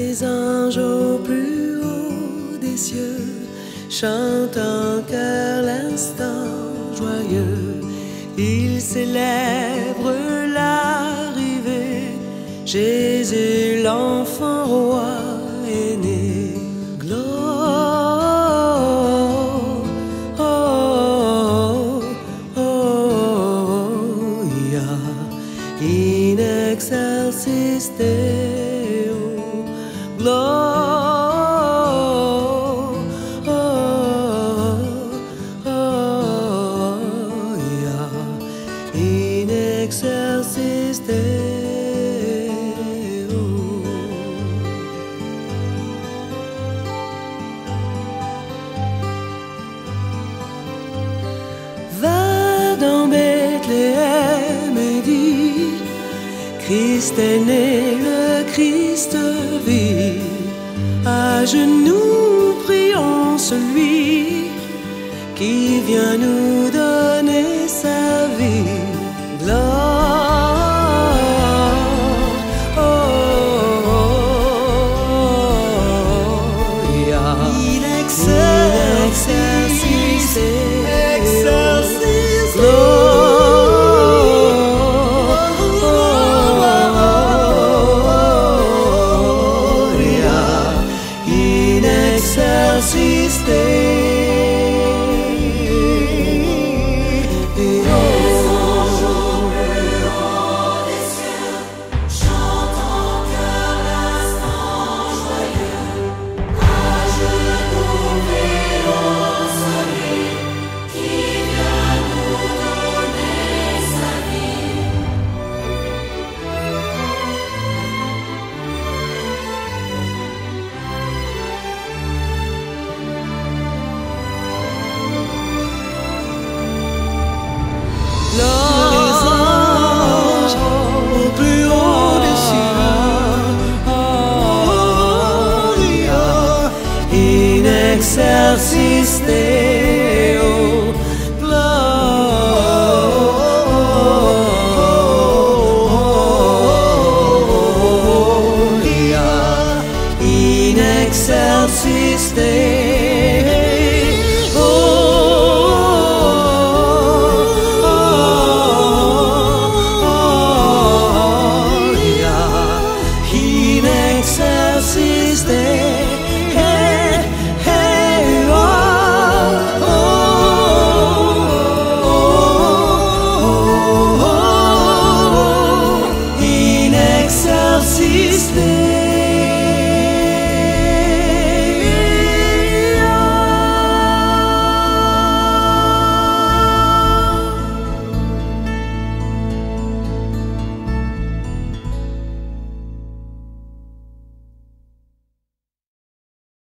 Les anges au plus haut des cieux chantent en chœur l'instant joyeux. Ils célèbrent l'arrivée, Jésus l'enfant roi est né. Gloria in excelsis Deo. Gloria in excelsis Deo. Va dans Bethléem et dis: Christ est né, le Christ vit. À genoux prions celui qui vient nous donner sa vie. Gloria in excelsis excelsis Deo. Les anges au plus haut des cieux, in excelsis Deo.